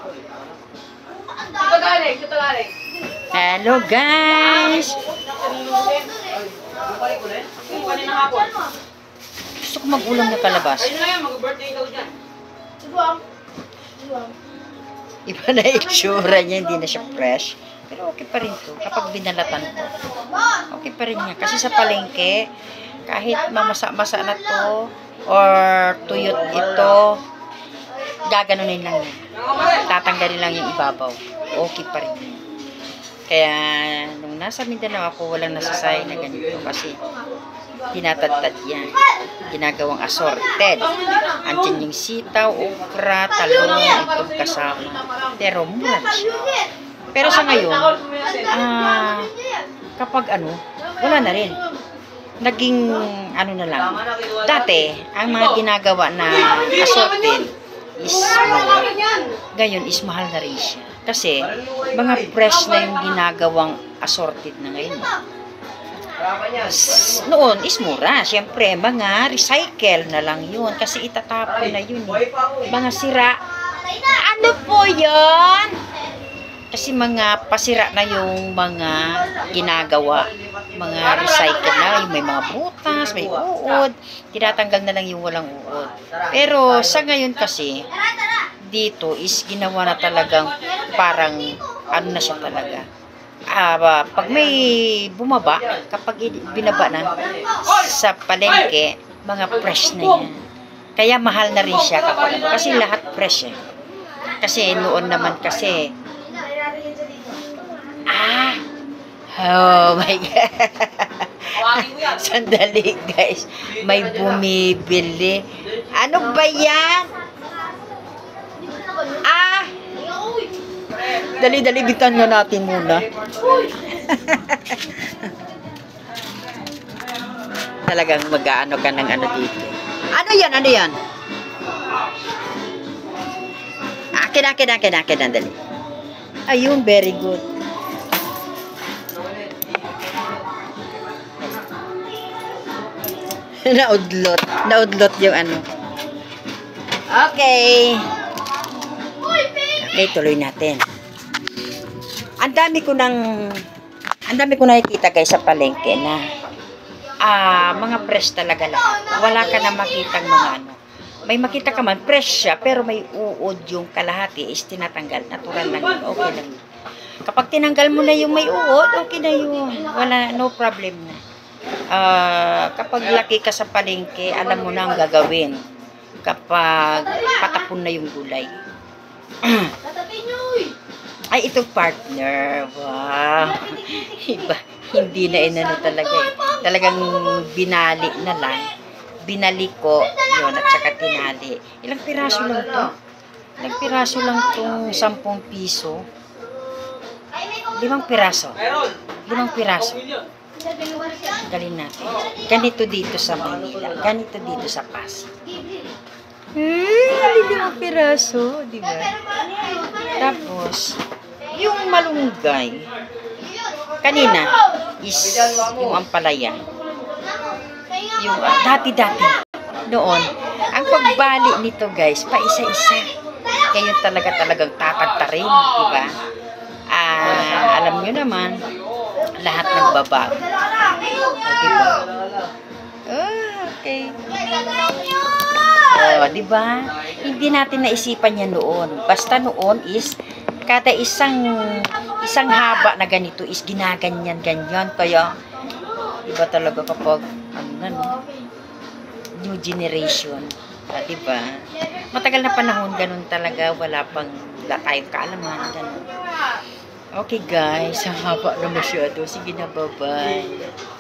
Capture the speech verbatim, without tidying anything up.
Hello guys! Gusto ko mag-ulam na kalabas. Iba na itsura niya, hindi na siya fresh. Pero okay pa rin to kapag binalatan ko. Okay pa rin niya. Kasi sa palengke, kahit mamasa-masa na to, or tuyot ito, gaganunin lang yan. Tatanggalin lang yung ibabaw. Okay pa rin yan. Kaya, nung nasa Mindanao ako, walang nasasay na ganito kasi tinatadtad yan. Ginagawang assorted. Andiyan yung sitaw, okra, talong, itong kasama. Pero mura na siya. Pero sa ngayon, ah, kapag ano, wala na rin. Naging ano na lang. Dati, ang mga ginagawa na assorted is mura. Ngayon is mahal na rin siya. Kasi, mga fresh na yung ginagawang assorted na ngayon. Noon is mura. Siyempre, mga recycle na lang yun. Kasi itatapon na yun. Eh. Mga sira. Ano po yun? Kasi mga pasira na yung mga ginagawa. Mga recycle na. Yung may mga butas, may uod. Tinatanggal na lang yung walang uod. Pero sa ngayon kasi, dito is ginawa na talagang parang ano na siya talaga. Ah, pag may bumaba, kapag binaba na sa palengke, mga fresh na yan. Kaya mahal na rin siya kapag ano. Kasi lahat fresh eh. Kasi noon naman kasi ah, oh my God. Sandali guys. May bumibili. Ano ba yan? Ah! Dali-dali bitan na natin muna. Talagang mag-aano ka ng ano dito. Ano yan? Ano yan? Akin, akin, akin, akin. Dali. Ayun, very good. Naudlot. Naudlot yung ano. Okay. Okay, tuloy natin. Ang dami ko nang ang dami ko nakikita guys sa palengke na ah, mga fresh talaga lang. Wala ka na makitang mga ano. May makita ka man, fresh siya, pero may uod yung kalahati is tinatanggal. Natural lang yun. Okay lang yun. Kapag tinanggal mo na yung may uod, okay na yun. Wala, no problem na. Uh, kapag laki ka sa palengke, alam mo na ang gagawin. Kapag patapon na yung gulay. Ay, itong partner. Wow. Iba, hindi na inano talaga eh. Talagang binali na lang. Binali ko, yun, at saka tinali. Ilang piraso lang to? Ilang piraso lang tong sampung piso. Limang piraso. Limang piraso. Galin natin. Ganito dito sa Manila. Ganito dito sa Pasig. Eh, limang piraso, di ba? Tapos, yung malunggay, kanina, is yung ampalaya. Yung uh, dati-dati, noon, ang pagbali nito guys, pa isa-isa. Kaya talaga talagang tatagtarin, di ba? Ah, alam nyo naman, lahat nagbabago. Di ba? Oh, okay. Oh, di ba? Hindi natin naisipan yan noon. Basta noon is kada isang isang haba na ganito is ginaganyan ganyan. Kaya iba talaga kapag ano na, no? New generation. Ah, di ba? Matagal na panahon ganun talaga, wala pang wala tayong kaalaman ganun. Okay guys, ang haba na masyado. Sige na, bye-bye.